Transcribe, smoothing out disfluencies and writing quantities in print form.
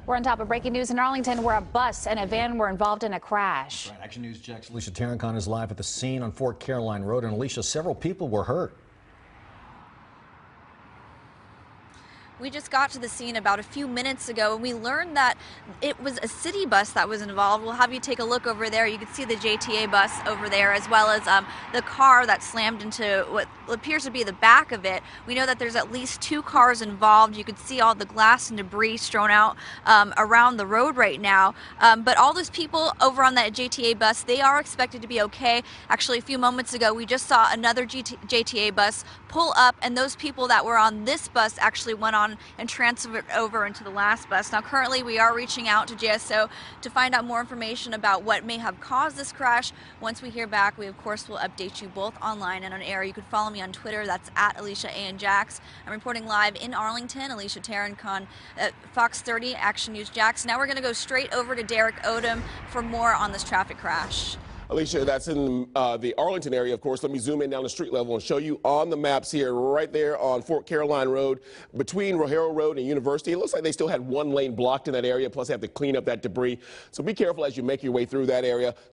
We're on top of breaking news in Arlington, where a bus and a van were involved in a crash. Right. Action News Jack's Alicia Tarancon is live at the scene on Fort Caroline Road. And Alicia, several people were hurt. We just got to the scene about a few minutes ago, and we learned that it was a city bus that was involved. We'll have you take a look over there. You can see the JTA bus over there, as well as the car that slammed into what appears to be the back of it. We know that there's at least 2 cars involved. You can see all the glass and debris strewn out around the road right now. But all those people over on that JTA bus, they are expected to be okay. Actually, a few moments ago, we just saw another JTA bus pull up, and those people that were on this bus actually went on and transferred over into the last bus. Now, currently, we are reaching out to JSO to find out more information about what may have caused this crash. Once we hear back, we, of course, will update you both online and on air. You can follow me on Twitter. That's at Alicia A. and Jax. I'm reporting live in Arlington. Alicia Tarancon, Fox 30, Action News Jax. Now we're going to go straight over to Derek Odom for more on this traffic crash. Alicia, that's in the Arlington area, of course. Let me zoom in down the street level and show you on the maps here, right there on Fort Caroline Road, between Rohero Road and University. It looks like they still had 1 lane blocked in that area, plus they have to clean up that debris. So be careful as you make your way through that area.